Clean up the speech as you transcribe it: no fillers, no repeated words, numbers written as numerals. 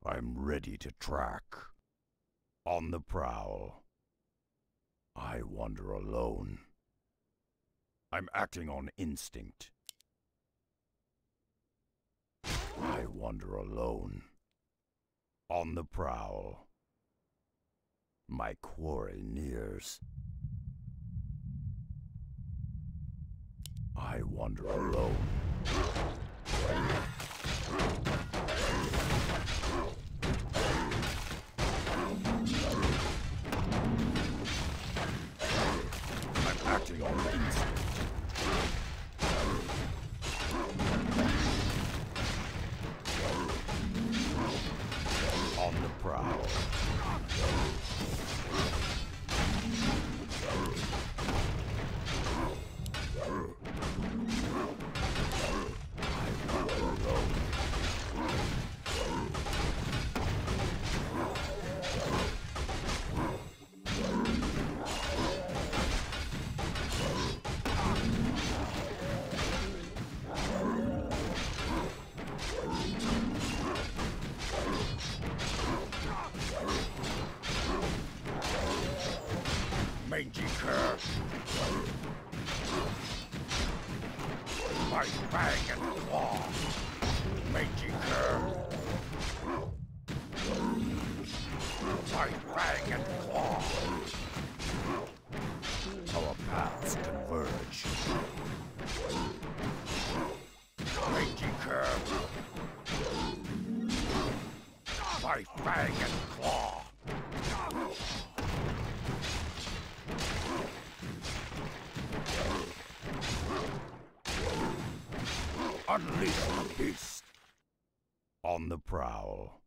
I'm ready to track. On the prowl. I wander alone. I'm acting on instinct. I wander alone. On the prowl. My quarry nears. I wander alone. I'm acting on instinct. On the prowl. Mangy cur! Bite, bang, and claw! Mangy cur! Bite, bang, and claw! Our paths converge. Mangy cur! Bite, bang, and claw! Unleash the beast! On the prowl.